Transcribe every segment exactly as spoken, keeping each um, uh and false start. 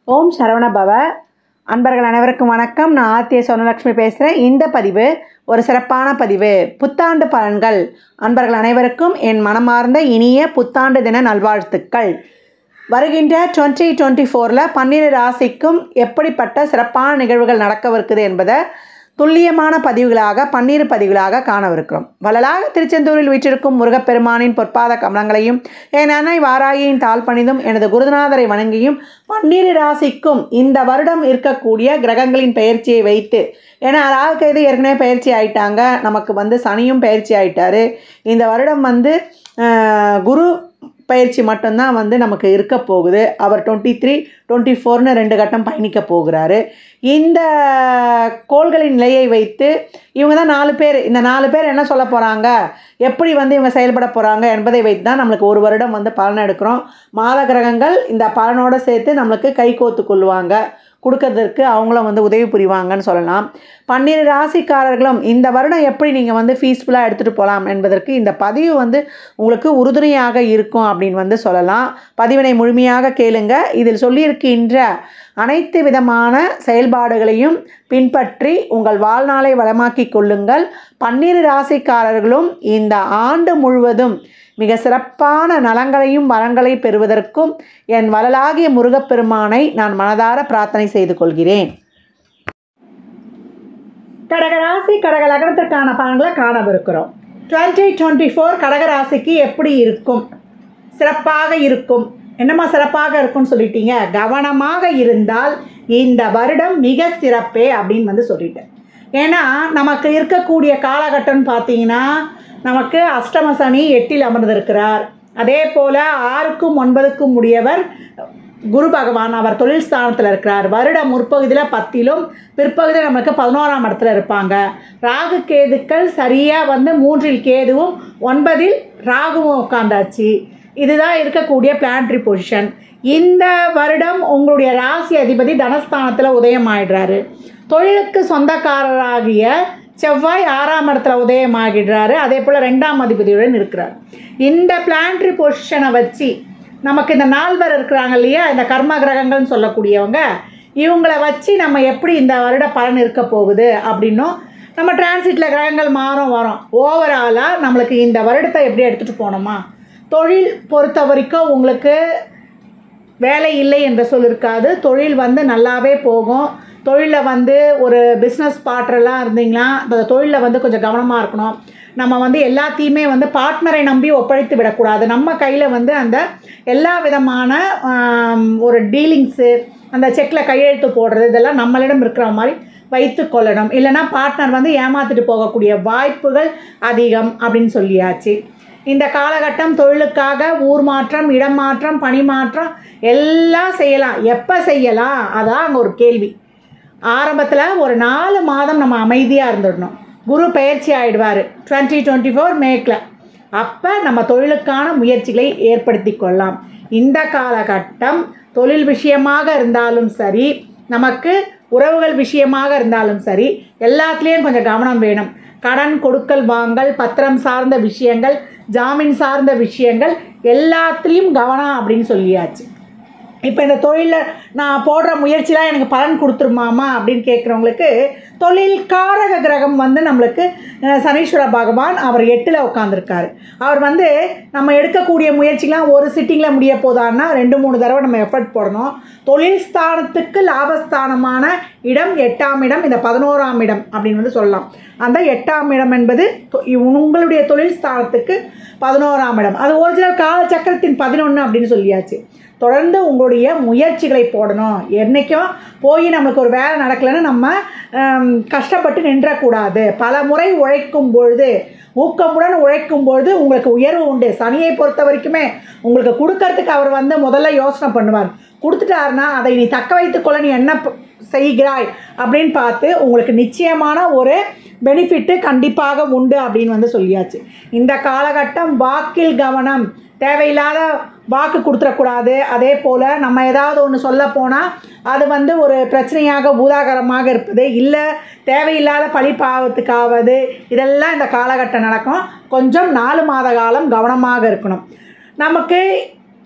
ஓம் சரவண பவ. அன்பர்கள் அனைவருக்கும் வணக்கம். நான் ஆர்த்திய சொர்ணலக்ஷ்மி பேசுகிறேன். இந்த பதிவு ஒரு சிறப்பான பதிவு. புத்தாண்டு பலன்கள். அன்பர்கள் அனைவருக்கும் என் மனமார்ந்த இனிய புத்தாண்டு தின நல்வாழ்த்துக்கள். வருகின்ற டுவெண்ட்டி டுவெண்ட்டி ஃபோரில் பன்னிரு ராசிக்கும் எப்படிப்பட்ட சிறப்பான நிகழ்வுகள் நடக்கவிருக்குது என்பதை துல்லியமான பதிவுகளாக பன்னிரு பதிவுகளாக காணவிருக்கிறோம். வள்ளலாக திருச்செந்தூரில் வீற்றிருக்கும் முருகப்பெருமானின் பொற்பாத கமலங்களையும் என் அன்னை வாராகியின் தாழ் பணிந்தும் எனது குருநாதரை வணங்கியும் பன்னிரு ராசிக்கும் இந்த வருடம் இருக்கக்கூடிய கிரகங்களின் பயிற்சியை வைத்து, ஏன்னா ராகு கேது ஏற்கனவே பயிற்சி ஆயிட்டாங்க, நமக்கு வந்து சனியும் பயிற்சி ஆயிட்டாரு. இந்த வருடம் வந்து குரு பயிற்சி மட்டும்தான் வந்து நமக்கு இருக்க போகுது. அவர் டுவெண்ட்டி த்ரீ டுவெண்ட்டி ஃபோர்னு ரெண்டு கட்டம் பயணிக்க போகிறாரு. இந்த கோள்களின் நிலையை வைத்து இவங்க தான் நாலு பேர் இந்த நாலு பேர் என்ன சொல்ல போகிறாங்க, எப்படி வந்து இவங்க செயல்பட போகிறாங்க என்பதை வைத்து தான் நம்மளுக்கு ஒரு வருடம் வந்து பலன் எடுக்கிறோம். மாத கிரகங்கள் இந்த பலனோடு சேர்த்து நம்மளுக்கு கை கோத்து கொள்வாங்க, கொடுக்கறதுக்கு அவங்களும் வந்து உதவி புரிவாங்கன்னு சொல்லலாம். பன்னிரு ராசிக்காரர்களும் இந்த வருடம் எப்படி நீங்கள் வந்து ஃபீஸ்ஃபுல்லாக எடுத்துகிட்டு போகலாம் என்பதற்கு இந்த பதிவு வந்து உங்களுக்கு உறுதுணையாக இருக்கும் அப்படின்னு வந்து சொல்லலாம். பதிவினை முழுமையாக கேளுங்க. இதில் சொல்லியிருக்கின்ற அனைத்து விதமான செயல்பாடுகளையும் பின்பற்றி உங்கள் வாழ்நாளை வளமாக்கி கொள்ளுங்கள். பன்னிரு ராசிக்காரர்களும் இந்த ஆண்டு முழுவதும் மிக சிறப்பான நலங்களையும் வரங்களை பெறுவதற்கும் என் வள்ளலாகிய முருகப்பெருமானை நான் மனதார பிரார்த்தனை செய்து கொள்கிறேன். கடகராசி கடக லக்னத்திற்கான பலன்களை காணவிருக்கிறோம். டுவெண்ட்டி டுவெண்ட்டி ஃபோர் கடகராசிக்கு எப்படி இருக்கும்? சிறப்பாக இருக்கும். என்னம்மா சிறப்பாக இருக்கும்னு சொல்லிட்டீங்க? கவனமாக இருந்தால் இந்த வருடம் மிக சிறப்பே அப்படின்னு வந்து சொல்லிட்டேன். ஏன்னா நமக்கு இருக்கக்கூடிய காலகட்டம்னு பார்த்தீங்கன்னா, நமக்கு அஷ்டம சனி எட்டில் அமர்ந்திருக்கிறார். அதே போல் ஆறுக்கும் ஒன்பதுக்கும் உடையவர் குரு பகவான், அவர் தொழில் ஸ்தானத்தில் இருக்கிறார். வருட முற்பகுதியில் பத்திலும் பிற்பகுதியில் நம்மளுக்கு பதினோராம் இடத்துல இருப்பாங்க. ராகு கேதுக்கள் சரியாக வந்து மூன்றில் கேதுவும் ஒன்பதில் ராகுவும் உட்காந்தாச்சு. இதுதான் இருக்கக்கூடிய பிளானட்ரி பொசிஷன். இந்த வருடம் உங்களுடைய ராசி அதிபதி தனஸ்தானத்தில் உதயம் ஆகிடுறாரு. தொழிலுக்கு சொந்தக்காரராகிய செவ்வாய் ஆறாம் இடத்துல உதயமாகிடுறாரு. அதே போல் ரெண்டாம் அதிபதியுடன் இருக்கிறார். இந்த பிளானட்ரி பொசிஷனை வச்சு நமக்கு இந்த நால்வர் இருக்கிறாங்க இல்லையா, இந்த கர்ம கிரகங்கள்னு சொல்லக்கூடியவங்க, இவங்கள வச்சு நம்ம எப்படி இந்த வருட பலன் இருக்க போகுது அப்படின்னும், நம்ம டிரான்சிட்டில் கிரகங்கள் மாறும் வரும். ஓவராலாக நம்மளுக்கு இந்த வருடத்தை எப்படி எடுத்துகிட்டு போனோமா, தொழில் பொறுத்த வரைக்கும் உங்களுக்கு வேலை இல்லை என்ற சொல் இருக்காது. தொழில் வந்து நல்லாவே போகும். தொழிலில் வந்து ஒரு பிஸ்னஸ் பார்ட்னர்லாம் இருந்தீங்கன்னா அந்த தொழிலில் வந்து கொஞ்சம் கவனமாக இருக்கணும். நம்ம வந்து எல்லாத்தையுமே வந்து பார்ட்னரை நம்பி ஒப்படைத்து விடக்கூடாது. நம்ம கையில் வந்து அந்த எல்லா விதமான ஒரு டீலிங்ஸு, அந்த செக்கில் கையெழுத்து போடுறது, இதெல்லாம் நம்மளிடம் இருக்கிற மாதிரி வைத்து கொள்ளணும். இல்லைனா பார்ட்னர் வந்து ஏமாற்றிட்டு போகக்கூடிய வாய்ப்புகள் அதிகம் அப்படின்னு சொல்லியாச்சு. இந்த காலகட்டம் தொழிலுக்காக ஊர் மாற்றம், இடம் மாற்றம், பணி மாற்றம் எல்லாம் செய்யலாம். எப்போ செய்யலாம் அதான் அங்கே ஒரு கேள்வி. ஆரம்பத்தில் ஒரு நாலு மாதம் நம்ம அமைதியாக இருந்துடணும். குரு பயிற்சி ஆகிடுவார் டுவெண்ட்டி டுவெண்ட்டி ஃபோர் மேக்கில். அப்போ நம்ம தொழிலுக்கான முயற்சிகளை ஏற்படுத்தி கொள்ளலாம். இந்த காலகட்டம் தொழில் விஷயமாக இருந்தாலும் சரி, நமக்கு உறவுகள் விஷயமாக இருந்தாலும் சரி, எல்லாத்துலேயும் கொஞ்சம் கவனம் வேணும். கடன் கொடுக்கல் வாங்கல், பத்திரம் சார்ந்த விஷயங்கள், ஜாமீன் சார்ந்த விஷயங்கள் எல்லாத்துலேயும் கவனம் அப்படின்னு சொல்லியாச்சு. இப்போ இந்த தொழிலில் நான் போடுற முயற்சிலாம் எனக்கு பலன் கொடுத்துருமாமா அப்படின்னு கேட்குறவங்களுக்கு, தொழில்காரக கிரகம் வந்து நம்மளுக்கு சனீஸ்வர பகவான் அவர் எட்டில் உட்காந்துருக்காரு. அவர் வந்து நம்ம எடுக்கக்கூடிய முயற்சிலாம் ஒரு சிட்டிங்கில் முடிய போதான்னா ரெண்டு மூணு தடவை நம்ம எஃபர்ட் போடணும். தொழில் ஸ்தானத்துக்கு லாபஸ்தானமான இடம் எட்டாம் இடம், இந்த பதினோராம் இடம் அப்படின்னு வந்து சொல்லலாம். அந்த எட்டாம் இடம் என்பது உங்களுடைய தொழில் ஸ்தானத்துக்கு பதினோராம் இடம். அது ஒரிஜினல் காலச்சக்கரத்தின் பதினொன்று அப்படின்னு சொல்லியாச்சு. தொடர்ந்து உங்களுடைய முயற்சிகளை போடணும். என்றைக்கும் போய் நம்மளுக்கு ஒரு வேலை நடக்கலைன்னு நம்ம கஷ்டப்பட்டு நின்றக்கூடாது. பல முறை உழைக்கும் பொழுது, ஊக்கமுடன் உழைக்கும் பொழுது உங்களுக்கு உயர்வு உண்டு. சனியை பொறுத்த வரைக்குமே உங்களுக்கு கொடுக்கறதுக்கு அவர் வந்து முதல்ல யோசனை பண்ணுவார். கொடுத்துட்டாருன்னா அதை நீ தக்க வைத்துக்கொள்ள நீ என்ன செய்கிறாய் அப்படின்னு பார்த்து உங்களுக்கு நிச்சயமான ஒரு பெனிஃபிட்டு கண்டிப்பாக உண்டு அப்படின்னு வந்து சொல்லியாச்சு. இந்த காலகட்டம் வாக்கில் கவனம். தேவையில்லாத வாக்கு கொடுத்துடக்கூடாது. அதே போல் நம்ம ஏதாவது ஒன்று சொல்ல போனால் அது வந்து ஒரு பிரச்சனையாக பூதாகரமாக இருப்பது, இல்லை தேவையில்லாத பழி பாவத்துக்காவது, இதெல்லாம் இந்த காலகட்டம் நடக்கும். கொஞ்சம் நாலு மாத காலம் கவனமாக இருக்கணும். நமக்கு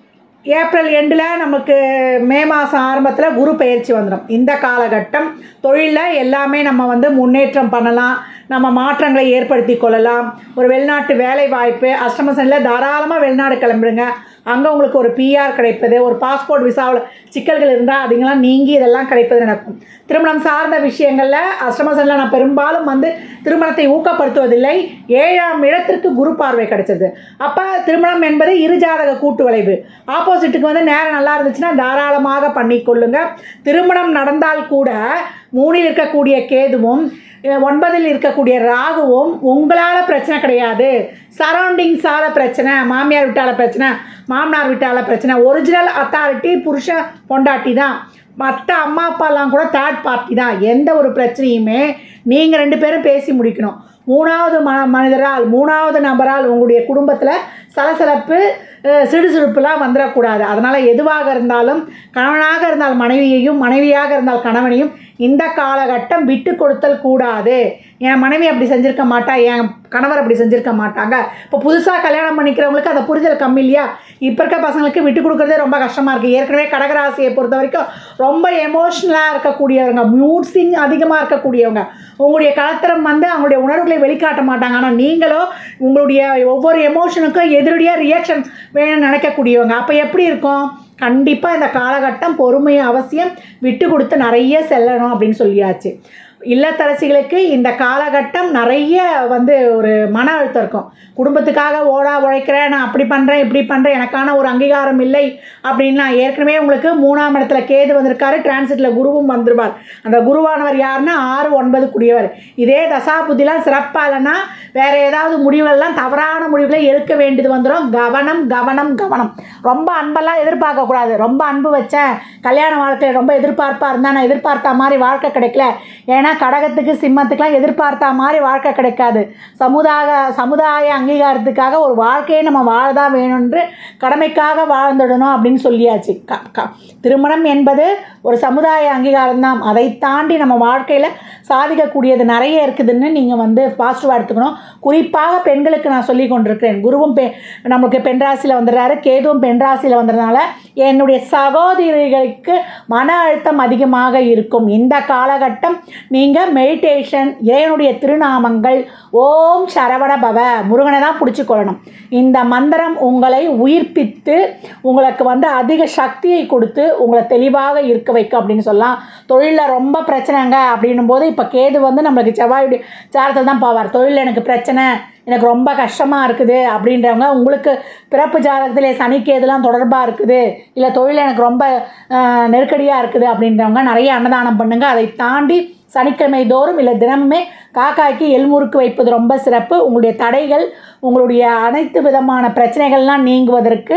ஏப்ரல் எண்டில் நமக்கு மே மாதம் ஆரம்பத்தில் குரு பயிற்சி வந்துடும். இந்த காலகட்டம் தொழிலில் எல்லாமே நம்ம வந்து முன்னேற்றம் பண்ணலாம், நம்ம மாற்றங்களை ஏற்படுத்தி கொள்ளலாம். ஒரு வெளிநாட்டு வேலை வாய்ப்பு அஷ்டம சனியில் தாராளமாக வெளிநாடு கிளம்புடுங்க. அங்கே உங்களுக்கு ஒரு பிஆர் கிடைப்பது, ஒரு பாஸ்போர்ட் விசாவில் சிக்கல்கள் இருந்தால் அதுங்கெல்லாம் நீங்கி இதெல்லாம் கிடைப்பது நடக்கும். திருமணம் சார்ந்த விஷயங்களில் அஷ்டம சனியில் நான் பெரும்பாலும் வந்து திருமணத்தை ஊக்கப்படுத்துவதில்லை. ஏழாம் இடத்திற்கு குரு பார்வை கிடைச்சது. அப்போ திருமணம் என்பது இருஜாதக கூட்டு விளைவு. ஆப்போசிட்டுக்கு வந்து நேரம் நல்லா இருந்துச்சுன்னா தாராளமாக பண்ணிக்கொள்ளுங்க. திருமணம் நடந்தால் கூட மூணில் இருக்கக்கூடிய கேதுவும் ஒன்பதில் இருக்கக்கூடிய ராகுவும் உங்களால் பிரச்சனை கிடையாது. சரௌண்டிங்ஸால் பிரச்சனை, மாமியார் வீட்டால் பிரச்சனை, மாமனார் வீட்டால் பிரச்சனை. ஒரிஜினல் அத்தாரிட்டி புருஷன் பொண்டாட்டி தான். மற்ற அம்மா அப்பாலாம் கூட தேர்ட் பார்ட்டி தான். எந்த ஒரு பிரச்சனையுமே நீங்கள் ரெண்டு பேரும் பேசி முடிக்கணும். மூணாவது ம மனிதரால் மூணாவது நபரால் உங்களுடைய குடும்பத்தில் சலசலப்பு சிடுசிடுப்புலாம் வந்துடக்கூடாது. அதனால் எதுவாக இருந்தாலும் கணவனாக இருந்தால் மனைவியையும் மனைவியாக இருந்தால் கணவனையும் இந்த காலகட்டம் விட்டு கொடுத்தல் கூடாது. என் மனைவி அப்படி செஞ்சுருக்க மாட்டா, என் கணவர் அப்படி செஞ்சுருக்க மாட்டாங்க. இப்போ புதுசாக கல்யாணம் பண்ணிக்கிறவங்களுக்கு அந்த புரிதல் கம்மி இல்லையா? இப்போ இருக்க பசங்களுக்கு விட்டு கொடுக்குறதே ரொம்ப கஷ்டமாக இருக்குது. ஏற்கனவே கடகராசியை பொறுத்த வரைக்கும் ரொம்ப எமோஷ்னலாக இருக்கக்கூடியவங்க, மூட் ஸ்விங் அதிகமாக இருக்கக்கூடியவங்க. உங்களுடைய கலத்திரம் வந்து அவங்களுடைய உணர்வுகளை வெளிக்காட்ட மாட்டாங்க. ஆனால் நீங்களோ உங்களுடைய ஒவ்வொரு எமோஷனுக்கும் எதிரடியாக ரியாக்ஷன் வேணும்னு நினைக்கக்கூடியவங்க. அப்போ எப்படி இருக்கும்? கண்டிப்பாக இந்த காலகட்டம் பொறுமையை அவசியம் விட்டு கொடுத்து நிறைய செல்லணும் அப்படின்னு சொல்லியாச்சு. இல்லத்தரசிகளுக்கு இந்த காலகட்டம் நிறைய வந்து ஒரு மன அழுத்தம் இருக்கும். குடும்பத்துக்காக ஓடா உழைக்கிறேன், நான் அப்படி பண்ணுறேன் இப்படி பண்ணுறேன், எனக்கான ஒரு அங்கீகாரம் இல்லை அப்படின்லாம். ஏற்கனவே உங்களுக்கு மூணாம் இடத்துல கேது வந்திருக்காரு, டிரான்சிட்டில் குருவும் வந்துருவார். அந்த குருவானவர் யாருன்னா ஆறு ஒன்பது கூடியவர். இதே தசா புத்திலாம் சிறப்பாக இல்லைன்னா வேறு ஏதாவது முடிவுகள்லாம் தவறான முடிவுகளை எடுக்க வேண்டியது வந்துடும். கவனம் கவனம் கவனம். ரொம்ப அன்பெல்லாம் எதிர்பார்க்கக்கூடாது. ரொம்ப அன்பு வச்சேன், கல்யாண வாழ்க்கையில் ரொம்ப எதிர்பார்ப்பாக இருந்தால் நான் எதிர்பார்த்த மாதிரி வாழ்க்கை கிடைக்கல. ஏன்னா கடகத்துக்கு சிம்மத்துக்கெலாம் எதிர்பார்த்தா மாதிரி வாழ்க்கை கிடைக்காது. சமுதாய சமுதாய அங்கீகாரத்துக்காக ஒரு வாழ்க்கையை நம்ம வாழதான் வேணும்ன்று கடமைக்காக வாழ்ந்துடணும் அப்படின்னு சொல்லியாச்சு. க க திருமணம் என்பது ஒரு சமுதாய அங்கீகாரம் தான். அதை தாண்டி நம்ம வாழ்க்கையில் சாதிக்கக்கூடியது நிறைய இருக்குதுன்னு நீங்கள் வந்து பாசிட்டிவாக எடுத்துக்கணும். குறிப்பாக பெண்களுக்கு நான் சொல்லி கொண்டிருக்கிறேன். குருவும் பெ நமக்கு பெண்ராசியில் வந்துடுறாரு, கேதுவும் பெண்ராசியில் வந்துடுறதுனால என்னுடைய சகோதரிகளுக்கு மன அழுத்தம் அதிகமாக இருக்கும். இந்த காலகட்டம் நீங்கள் மெடிடேஷன், இறைவனுடைய திருநாமங்கள், ஓம் சரவண பவ, முருகனை தான் பிடிச்சிக்கொள்ளணும். இந்த மந்திரம் உங்களை உயிர்ப்பித்து உங்களுக்கு வந்து அதிக சக்தியை கொடுத்து உங்களை தெளிவாக இருக்க வைக்கும் அப்படின்னு சொல்லலாம். தொழிலில் ரொம்ப பிரச்சனைங்க அப்படின்னும் போது இப்போ கேது வந்து நம்மளுக்கு செவ்வாயுடைய சாரத்தில் தான் போவார். தொழிலில் எனக்கு பிரச்சனை, எனக்கு ரொம்ப கஷ்டமாக இருக்குது அப்படின்றவங்க, உங்களுக்கு பிறப்பு ஜாதகத்தில் சனிக்கேதுலாம் தொடர்பாக இருக்குது, இல்லை தொழில் எனக்கு ரொம்ப நெருக்கடியாக இருக்குது அப்படின்றவங்க நிறைய அன்னதானம் பண்ணுங்கள். அதை தாண்டி சனிக்கிழமை தோறும் இல்லை தினமுமே காக்காய்க்கு எல்முறுக்கு வைப்பது ரொம்ப சிறப்பு. உங்களுடைய தடைகள், உங்களுடைய அனைத்து விதமான பிரச்சனைகள்லாம் நீங்குவதற்கு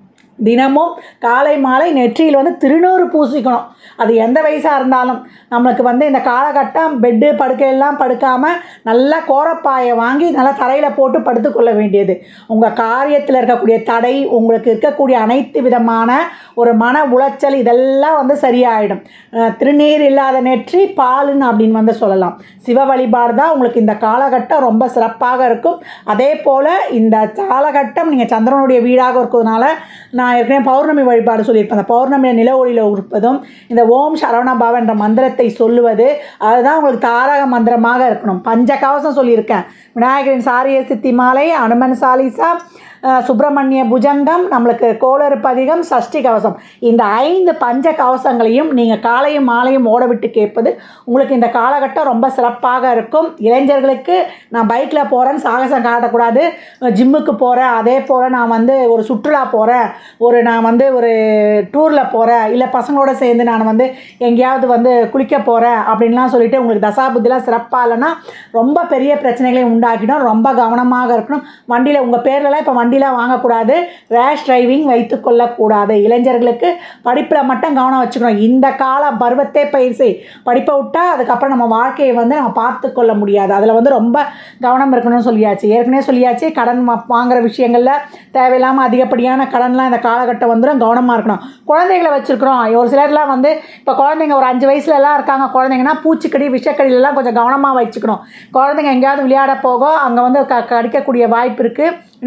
தினமும் காலை மாலை நெற்றியில் வந்து திருநூறு பூசிக்கணும். அது எந்த வயசாக இருந்தாலும் நம்மளுக்கு வந்து இந்த காலகட்டம் பெட்டு படுக்கையெல்லாம் படுக்காமல் நல்லா கோரப்பாயை வாங்கி நல்லா தரையில் போட்டு படுத்துக்கொள்ள வேண்டியது. உங்கள் காரியத்தில் இருக்கக்கூடிய தடை, உங்களுக்கு இருக்கக்கூடிய அனைத்து விதமான ஒரு மன உளைச்சல் இதெல்லாம் வந்து சரியாயிடும். திருநீர் இல்லாத நெற்றி பாலுன்னு அப்படின்னு வந்து சொல்லலாம். சிவ வழிபாடு தான் உங்களுக்கு இந்த காலகட்டம் ரொம்ப சிறப்பாக இருக்கும். அதே போல் இந்த காலகட்டம் நீங்கள் சந்திரனுடைய வீடாக இருக்கிறதுனால நான் ஏற்கனவே பௌர்ணமி வழிபாடு சொல்லியிருப்பேன். அந்த பௌர்ணமியில் நில ஒளியில் இருப்பதும் இந்த ஓம் சரவண பவ என்ற மந்திரத்தை சொல்லுவது அதுதான் உங்களுக்கு தாரக மந்திரமாக இருக்கணும். பஞ்ச கவசம் சொல்லியிருக்கேன். விநாயகரின் சாரிய சித்தி மாலை, அனுமன் சாலிசா, சுப்பிரமணிய புஜங்கம், நம்மளுக்கு கோளறு பதிகம், சஷ்டி கவசம், இந்த ஐந்து பஞ்ச கவசங்களையும் நீங்கள் காலையும் மாலையும் ஓட விட்டு கேட்பது உங்களுக்கு இந்த காலகட்டம் ரொம்ப சிறப்பாக இருக்கும். இளைஞர்களுக்கு நான் பைக்கில் போகிறேன்னு சாகசம் காட்டக்கூடாது. ஜிம்முக்கு போகிறேன், அதே போல் நான் வந்து ஒரு சுற்றுலா போகிறேன், ஒரு நான் வந்து ஒரு டூரில் போகிறேன், இல்லை பசங்களோட சேர்ந்து நான் வந்து எங்கேயாவது வந்து குளிக்க போகிறேன் அப்படின்லாம் சொல்லிவிட்டு உங்களுக்கு தசாபுத்திலாம் சிறப்பாக இல்லைன்னா ரொம்ப பெரிய பிரச்சனைகளை உண்டாக்கிடும். ரொம்ப கவனமாக இருக்கணும். வண்டியில் உங்கள் பேர்லலாம் இப்போ வண்டியில் வாங்கக்கூடாது. ரேஷ் டிரைவிங் வைத்து கொள்ளக்கூடாது. இளைஞர்களுக்கு படிப்பில் மட்டும் கவனம் வச்சுக்கணும். இந்த கால பருவத்தே பயிற்சி படிப்பை விட்டால் அதுக்கப்புறம் நம்ம வாழ்க்கையை வந்து நம்ம பார்த்து கொள்ள முடியாது. அதில் வந்து ரொம்ப கவனம் இருக்கணும்னு சொல்லியாச்சு. ஏற்கனவே சொல்லியாச்சு. கடன் வாங்குகிற விஷயங்களில் தேவையில்லாமல் அதிகப்படியான கடன்லாம் இந்த காலகட்டம் வந்துடும். கவனமாக இருக்கணும். குழந்தைகளை வச்சுருக்குறோம். ஒரு சிலர்லாம் வந்து இப்போ குழந்தைங்க ஒரு அஞ்சு வயசுலலாம் இருக்காங்க. குழந்தைங்கன்னா பூச்சிக்கடி விஷக்கடியிலலாம் கொஞ்சம் கவனமாக வச்சுக்கணும். குழந்தைங்க எங்கேயாவது விளையாட போக அங்கே வந்து க கடிக்கக்கூடிய வாய்ப்பு இருக்குது. இன்னும் நாலு எட்டு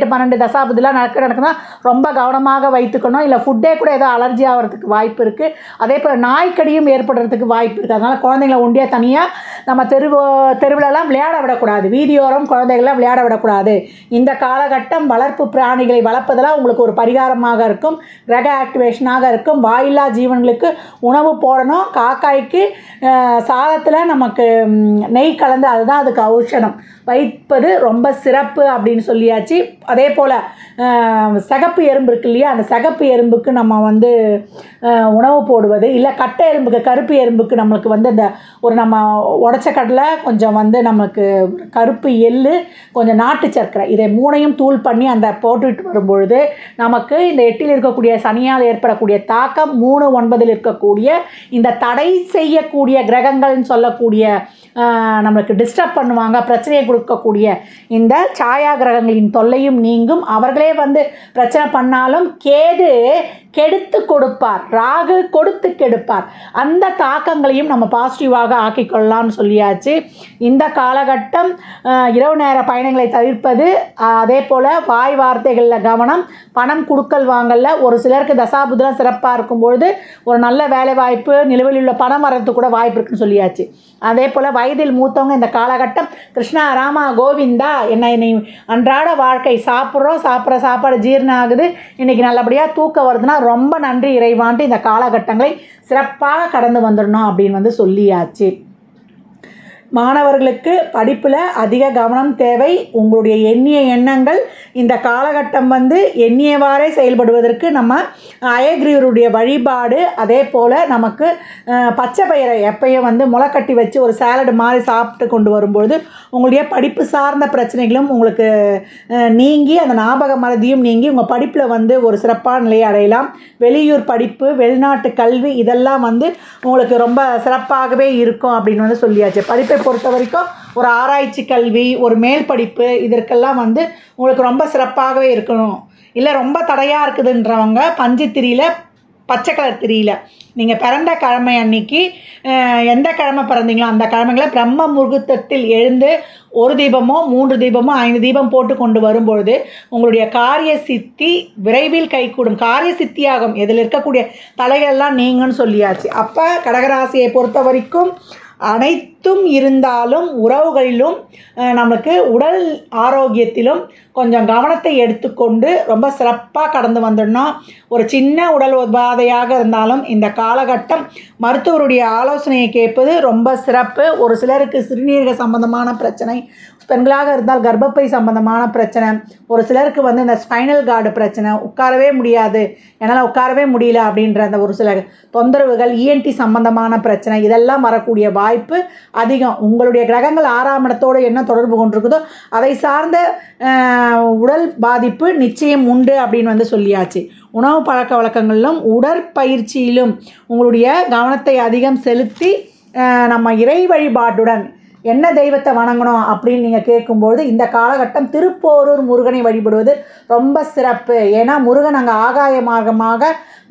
எட்டு பன்னெண்டு தசாபுதிலாம் நடக்க நடக்குன்னா ரொம்ப கவனமாக வைத்துக்கணும். இல்லை ஃபுட்டே கூட ஏதோ அலர்ஜி ஆகிறதுக்கு வாய்ப்பு இருக்குது. அதே போல் நாய்க்கடியும் ஏற்படுறதுக்கு வாய்ப்பு இருக்குது. அதனால் குழந்தைங்கள ஒண்டியாக தனியாக நம்ம தெருவு தெருவிலலாம் விளையாட விடக்கூடாது. வீதியோரம் குழந்தைகள்லாம் விளையாட விடக்கூடாது. இந்த காலகட்டம் வளர்ப்பு பிராணிகளை வளர்ப்பதெல்லாம் உங்களுக்கு ஒரு பரிகாரமாக இருக்கும், கிரக ஆக்டிவேஷனாக இருக்கும். வாயில்லா ஜீவன்களுக்கு உணவு போடணும். காக்காய்க்கு சாதத்தில் நமக்கு நெய் கலந்து அதுதான் அதுக்கு ஔஷதம் வைப்பது ரொம்ப சிறப்பு அப்படின்னு சொல்லியாச்சு. அதே போல் சகப்பு எறும்பு இருக்கு இல்லையா, அந்த சகப்பு எறும்புக்கு நம்ம வந்து உணவு போடுவது, இல்லை கட்டை எறும்புக்கு கருப்பு எறும்புக்கு நம்மளுக்கு வந்து இந்த ஒரு நம்ம உடச்ச கடலை கொஞ்சம் வந்து நமக்கு கருப்பு எள்ளு கொஞ்சம் நாட்டு சர்க்கரை இதை மூணையும் தூள் பண்ணி அந்த போட்டுட்டு வரும்பொழுது நமக்கு இந்த எட்டில் இருக்கக்கூடிய சனியால் ஏற்படக்கூடிய தாக்கம், மூணு ஒன்பதில் இருக்கக்கூடிய இந்த தடை செய்யக்கூடிய கிரகங்கள்னு சொல்லக்கூடிய நம்மளுக்கு டிஸ்டர்ப் பண்ணுவாங்க, பிரச்சனையை கொடுக்கக்கூடிய இந்த சாயா கிரகங்களின் தொல்லையும் நீங்கும். அவர்களே வந்து பிரச்சனை பண்ணாலும் கேது கெடுத்து கொடுப்பார், ராகு கொடுத்து கெடுப்பார். அந்த தாக்கங்களையும் நம்ம பாசிட்டிவாக ஆக்கிக்கொள்ளலாம்னு சொல்லியாச்சு. இந்த காலகட்டம் இரவு நேர பயணங்களை தவிர்ப்பது, அதே போல் வாய் வார்த்தைகளில் கவனம், பணம் கொடுக்கல் வாங்கல. ஒரு சிலருக்கு தசாபுதெல்லாம் சிறப்பாக இருக்கும்பொழுது ஒரு நல்ல வேலை வாய்ப்பு, நிலுவையில் உள்ள பணம் வர்றதுக்கு கூட வாய்ப்பு இருக்குன்னு சொல்லியாச்சு. அதே போல் வயதில் மூத்தவங்க இந்த காலகட்டம் கிருஷ்ணா ராமா கோவிந்தா என்ன என்னை அன்றாட வாழ்க்கை சாப்பிட்றோம், சாப்பிட்ற சாப்பாடு ஜீரணம் ஆகுது, இன்றைக்கி நல்லபடியாக தூக்கம் வருதுன்னா ரொம்ப நன்றி இறைவான்ட்டு இந்த காலகட்டங்களை சிறப்பாக கடந்து வந்துடணும் அப்படின்னு வந்து சொல்லியாச்சு. மாணவர்களுக்கு படிப்பில் அதிக கவனம் தேவை. உங்களுடைய எண்ணிய எண்ணங்கள் இந்த காலகட்டம் வந்து எண்ணியவாறே செயல்படுவதற்கு நம்ம அயக்ரீவருடைய வழிபாடு, அதே போல் நமக்கு பச்சை பயிரை எப்பயும் வந்து முளைக்கட்டி வச்சு ஒரு சாலடு மாதிரி சாப்பிட்டு கொண்டு வரும்பொழுது உங்களுடைய படிப்பு சார்ந்த பிரச்சனைகளும் உங்களுக்கு நீங்கி அந்த ஞாபக மறதியும் நீங்கி உங்கள் படிப்பில் வந்து ஒரு சிறப்பான நிலையை அடையலாம். வெளியூர் படிப்பு, வெளிநாட்டு கல்வி இதெல்லாம் வந்து உங்களுக்கு ரொம்ப சிறப்பாகவே இருக்கும் அப்படின்னு வந்து சொல்லியாச்சு. படிப்பை பொறுத்த வரைக்கும் ஒரு ஆராய்ச்சி கல்வி, ஒரு மேல் படிப்பு இதற்கெல்லாம் வந்து உங்களுக்கு ரொம்ப சிறப்பாகவே இருக்கணும். இல்லை ரொம்ப தடையாக இருக்குதுன்றவங்க பஞ்சு திரியில் பச்சை கலர் திரியில் நீங்கள் பிறந்த கிழமை அன்னைக்கு எந்த கிழமை பிறந்தீங்களோ அந்த கிழமைகளை பிரம்ம முகூர்த்தத்தில் எழுந்து ஒரு தீபமோ மூன்று தீபமோ ஐந்து தீபம் போட்டு கொண்டு வரும்பொழுது உங்களுடைய காரிய சித்தி விரைவில் கைகூடும், காரிய சித்தியாகும். இதில் இருக்கக்கூடிய தலைகள்லாம் நீங்கன்னு சொல்லியாச்சு. அப்போ கடகராசியை பொறுத்த வரைக்கும் அனைத்தும் இருந்தாலும் உறவுகளிலும் நமக்கு உடல் ஆரோக்கியத்திலும் கொஞ்சம் கவனத்தை எடுத்துக்கொண்டு ரொம்ப சிறப்பாக கடந்து வந்துடணும். ஒரு சின்ன உடல் உபாதையாக இருந்தாலும் இந்த காலகட்டம் மருத்துவருடைய ஆலோசனையை கேட்பது ரொம்ப சிறப்பு. ஒரு சிலருக்கு சிறுநீரக சம்பந்தமான பிரச்சனை, பெண்களாக இருந்தால் கர்ப்பப்பை சம்பந்தமான பிரச்சனை, ஒரு சிலருக்கு வந்து இந்த ஸ்பைனல் கார்டு பிரச்சனை, உட்காரவே முடியாது, என்னால் உட்காரவே முடியல அப்படின்ற அந்த ஒரு சில தொந்தரவுகள், இஎன்டி சம்பந்தமான பிரச்சனை இதெல்லாம் வரக்கூடிய வாய்ப்பு அதிகம். உங்களுடைய கிரகங்கள் ஆறாம் இடத்தோடு என்ன தொடர்பு கொண்டிருக்குதோ அதை சார்ந்த உடல் பாதிப்பு நிச்சயம் உண்டு அப்படின்னு வந்து சொல்லியாச்சு. உணவு பழக்க வழக்கங்களிலும் உடற்பயிற்சியிலும் உங்களுடைய கவனத்தை அதிகம் செலுத்தி நம்ம இறை வழிபாட்டுடன் என்ன தெய்வத்தை வணங்கணும் அப்படின்னு நீங்கள் கேட்கும்போது இந்த காலகட்டம் திருப்போரூர் முருகனை வழிபடுவது ரொம்ப சிறப்பு. ஏன்னா முருகன் அங்கே ஆகாய மார்க்கமாக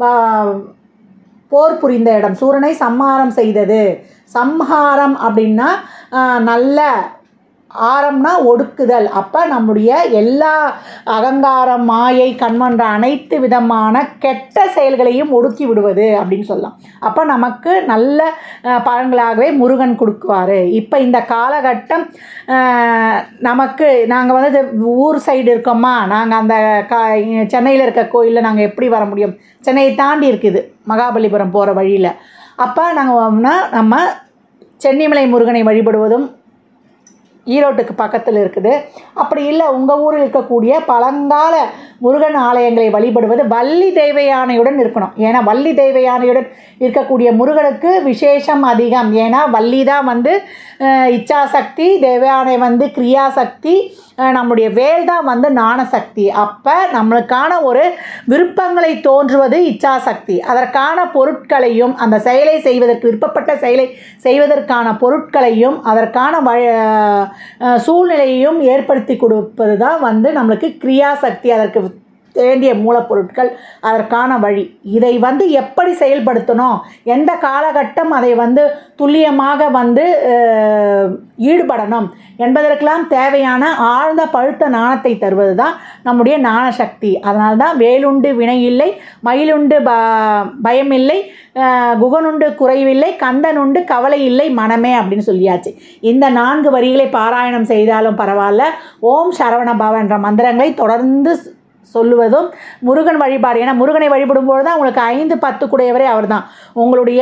போர் புரிந்த இடம், சூரனை சம்ஹாரம் செய்தது. சம்ஹாரம் அப்படின்னா நல்ல, ஆரம்னா ஒடுக்குதல். அப்போ நம்முடைய எல்லா அகங்காரம், மாயை, கண்மன்ற அனைத்து விதமான கெட்ட செயல்களையும் ஒடுக்கி விடுவது அப்படின்னு சொல்லலாம். அப்போ நமக்கு நல்ல பலன்களாகவே முருகன் கொடுக்குவார். இப்போ இந்த காலகட்டம் நமக்கு நாங்கள் வந்து ஊர் சைடு இருக்கோமா, நாங்கள் அந்த கா சென்னையில் இருக்க கோயிலில் நாங்கள் எப்படி வர முடியும், சென்னையை தாண்டி இருக்குது மகாபலிபுரம் போகிற வழியில். அப்போ நாங்கள் நம்ம சென்னிமலை முருகனை வழிபடுவதும் ஈரோட்டுக்கு பக்கத்தில் இருக்குது. அப்படி இல்லை உங்கள் ஊரில் இருக்கக்கூடிய பழங்கால முருகன் ஆலயங்களை வழிபடுவது வள்ளி தெய்வ யானையுடன் இருக்கணும். ஏன்னா வள்ளி தெய்வ யானையுடன் இருக்கக்கூடிய முருகனுக்கு விசேஷம் அதிகம். ஏன்னா வள்ளி தான் வந்து இச்சாசக்தி, தெய்வ யானை வந்து கிரியாசக்தி, நம்முடைய வேல் தான் வந்து ஞானசக்தி. அப்போ நம்மளுக்கான ஒரு விருப்பங்களை தோன்றுவது இச்சாசக்தி. அதற்கான பொருட்களையும் அந்த செயலை செய்வதற்கு விருப்பப்பட்ட செயலை செய்வதற்கான பொருட்களையும் அதற்கான வ சூழ்நிலையையும் ஏற்படுத்தி கொடுப்பது தான் வந்து நம்மளுக்கு கிரியாசக்தி. அதற்கு வேண்டிய மூலப்பொருட்கள், அதற்கான வழி, இதை வந்து எப்படி செயல்படுத்தணும், எந்த காலகட்டம் அதை வந்து துல்லியமாக வந்து ஈடுபடணும் என்பதற்கெல்லாம் தேவையான ஆழ்ந்த பழுத்த ஞானத்தை தருவது தான் நம்முடைய ஞான சக்தி. அதனால தான் வேலுண்டு வினை இல்லை, மயிலுண்டு ப பயமில்லை, குகனுண்டு குறைவில்லை, கந்தனுண்டு கவலை இல்லை மனமே அப்படின்னு சொல்லியாச்சு. இந்த நான்கு வரிகளை பாராயணம் செய்தாலும் பரவாயில்ல, ஓம் சரவண பவ என்ற மந்திரங்களை தொடர்ந்து சொல்லுவதும் முருகன் வழிபாடு. ஏன்னா முருகனை வழிபடும்போது தான் உங்களுக்கு ஐந்து பத்து கூடையவரே அவர் தான். உங்களுடைய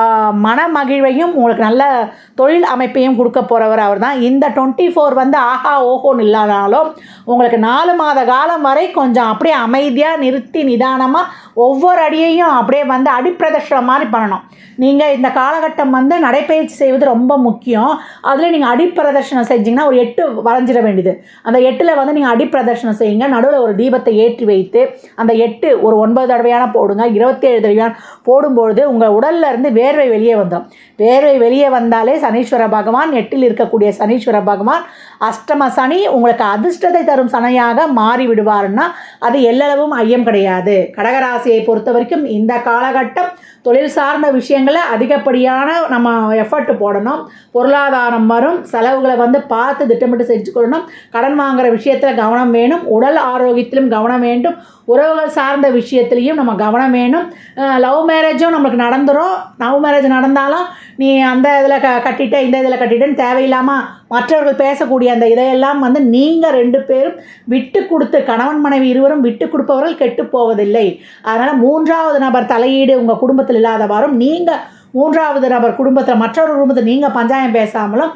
மன மகிழ்வையும் உங்களுக்கு நல்ல தொழில் அமைப்பையும் கொடுக்க போகிறவர் அவர் தான். இந்த டுவெண்ட்டி ஃபோர் வந்து ஆஹா ஓஹோன்னு இல்லாதாலும் உங்களுக்கு நாலு மாத காலம் வரை கொஞ்சம் அப்படியே அமைதியாக நிறுத்தி நிதானமாக ஒவ்வொரு அடியையும் அப்படியே வந்து அடிப்பிரதர்ஷனம் மாதிரி பண்ணணும். நீங்கள் இந்த காலகட்டம் வந்து நடைப்பயிற்சி செய்வது ரொம்ப முக்கியம். அதில் நீங்கள் அடிப்பிரதர்ஷனம் செஞ்சிங்கன்னா ஒரு எட்டு வரைஞ்சிட வேண்டியது. அந்த எட்டில் வந்து நீங்கள் அடிப்பிரதர்ஷனம் செய்யுங்க. நடுவில் ஒரு தீபத்தை ஏற்றி வைத்து அந்த எட்டு ஒரு ஒன்பது தடவையான போடுங்க. இருபத்தி ஏழு தடவையான போடும்பொழுது உங்கள் உடல்ல இருந்து வேர்வை வெளியே வந்துடும். வேர்வை வெளியே வந்தாலே சனீஸ்வர பகவான், எட்டில் இருக்கக்கூடிய சனீஸ்வர பகவான் அஷ்டம சனி உங்களுக்கு அதிர்ஷ்டத்தை தரும் சனியாக மாறி விடுவார்னா அது எல்லளவும் ஐயம் கிடையாது. கடகராசியை பொறுத்த வரைக்கும் இந்த காலகட்டம் தொழில் சார்ந்த விஷயங்களை அதிகப்படியான நம்ம எஃபர்ட் போடணும். பொருளாதாரம் வரும், செலவுகளை வந்து பார்த்து திட்டமிட்டு செஞ்சுக்கொள்ளணும். கடன் வாங்குகிற விஷயத்தில் கவனம் வேணும். உடல் ஆரோக்கியத்திலும் கவனம் வேண்டும். உறவுகள் சார்ந்த விஷயத்துலேயும் நம்ம கவனம் வேணும். லவ் மேரேஜும் நம்மளுக்கு நடந்துடும். லவ் மேரேஜ் நடந்தாலும் நீ அந்த இதில் க கட்டிட்ட இந்த இதில் கட்டிட்டேன்னு தேவையில்லாமல் மற்றவர்கள் பேசக்கூடிய அந்த இதையெல்லாம் வந்து நீங்கள் ரெண்டு பேரும் விட்டு கொடுத்து, கணவன் மனைவி இருவரும் விட்டு கொடுப்பவர்கள் கெட்டு போவதில்லை. அதனால் மூன்றாவது நபர் தலையீடு உங்கள் குடும்பத்தில் இல்லாதவாறும், நீங்கள் மூன்றாவது நபர் குடும்பத்தில் மற்றொரு குடும்பத்தில் நீங்கள் பஞ்சாயம் பேசாமலும்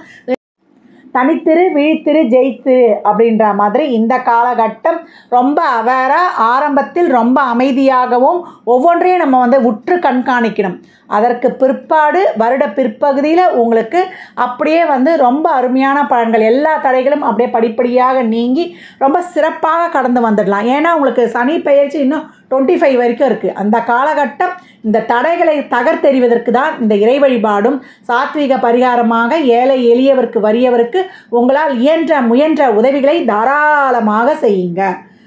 தனித்திரு விழித்திரு ஜெயித்திரு அப்படின்ற மாதிரி இந்த காலகட்டம் ரொம்ப அவேராக, ஆரம்பத்தில் ரொம்ப அமைதியாகவும் ஒவ்வொன்றையும் நம்ம வந்து உற்று கண்காணிக்கணும். அதற்கு பிற்பாடு வருட பிற்பகுதியில் உங்களுக்கு அப்படியே வந்து ரொம்ப அருமையான பலன்கள், எல்லா தடைகளும் அப்படியே படிப்படியாக நீங்கி ரொம்ப சிறப்பாக கடந்து வந்துடலாம். ஏன்னா உங்களுக்கு சனி பெயர்ச்சி இன்னும் டுவெண்ட்டி ஃபைவ் வரைக்கும் இருக்குது. அந்த காலகட்டம் இந்த தடைகளை தகர்த்தெறிவதற்கு தான் இந்த இறை வழிபாடும் சாத்வீக பரிகாரமாக ஏழை எளியவருக்கு வறியவருக்கு உங்களால் இயன்ற முயன்ற உதவிகளை தாராளமாக செய்யுங்க.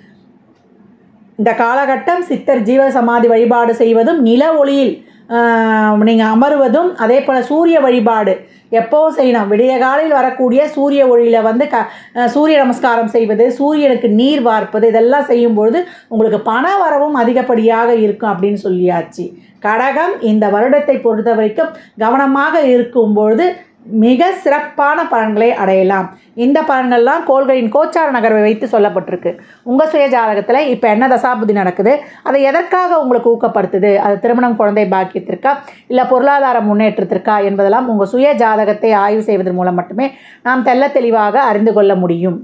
இந்த காலகட்டம் சித்தர் ஜீவ சமாதி வழிபாடு செய்வதும், நில ஒளியில் நீங்கள் அமருவதும், அதே போல் சூரிய வழிபாடு எப்போவும் செய்யணும். விடிய காலையில் வரக்கூடிய சூரிய ஒளியில் வந்து க சூரிய நமஸ்காரம் செய்வது, சூரியனுக்கு நீர் வார்ப்பது, இதெல்லாம் செய்யும்பொழுது உங்களுக்கு பண வரவும் அதிகப்படியாக இருக்கும் அப்படின்னு சொல்லியாச்சு. கடகம் இந்த வருடத்தை பொறுத்த வரைக்கும் கவனமாக இருக்கும்பொழுது மிக சிறப்பான பலன்களை அடையலாம். இந்த பலன்கள்லாம் கோள்களின் கோச்சார நகர்வை வைத்து சொல்லப்பட்டிருக்கு. உங்கள் சுய ஜாதகத்தில் இப்போ என்ன தசாபுதி நடக்குது, அதை எதற்காக உங்களுக்கு ஊக்கப்படுத்துது, அது திருமணம், குழந்தை பாக்கியத்திற்கா இல்லை பொருளாதார முன்னேற்றத்திற்கா என்பதெல்லாம் உங்கள் சுய ஜாதகத்தை ஆய்வு செய்வதன் மூலம் மட்டுமே நாம் தெள்ள தெளிவாக அறிந்து கொள்ள முடியும்.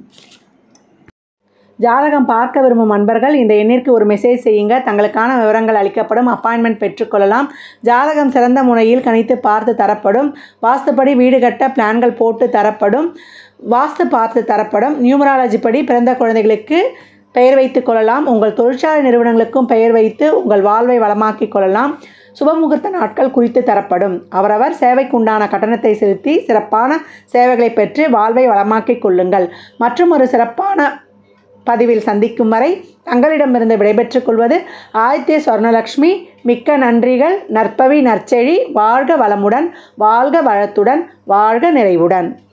ஜாதகம் பார்க்க விரும்பும் நண்பர்கள் இந்த எண்ணிற்கு ஒரு மெசேஜ் செய்யுங்க. தங்களுக்கான விவரங்கள் அளிக்கப்படும். அப்பாயின்மெண்ட் பெற்றுக்கொள்ளலாம். ஜாதகம் சிறந்த முறையில் கணித்து பார்த்து தரப்படும். வாஸ்துப்படி வீடு கட்ட பிளான்கள் போட்டு தரப்படும். வாஸ்து பார்த்து தரப்படும். நியூமராலஜி படி பிறந்த குழந்தைகளுக்கு பெயர் வைத்து கொள்ளலாம். உங்கள் தொழிற்சாலை நிறுவனங்களுக்கும் பெயர் வைத்து உங்கள் வாழ்வை வளமாக்கிக் கொள்ளலாம். சுபமுகூர்த்த நாட்கள் குறித்து தரப்படும். அவரவர் சேவைக்குண்டான கட்டணத்தை செலுத்தி சிறப்பான சேவைகளை பெற்று வாழ்வை வளமாக்கிக் கொள்ளுங்கள். மற்றும் ஒரு சிறப்பான பதிவில் சந்திக்கும் வரை தங்களிடமிருந்து விடைபெற்றுக் கொள்வது ஆதித்ய சொர்ணலக்ஷ்மி. மிக்க நன்றிகள். நற்பவி நற்செழி. வாழ்க வளமுடன், வாழ்க வளத்துடன், வாழ்க நிறைவுடன்.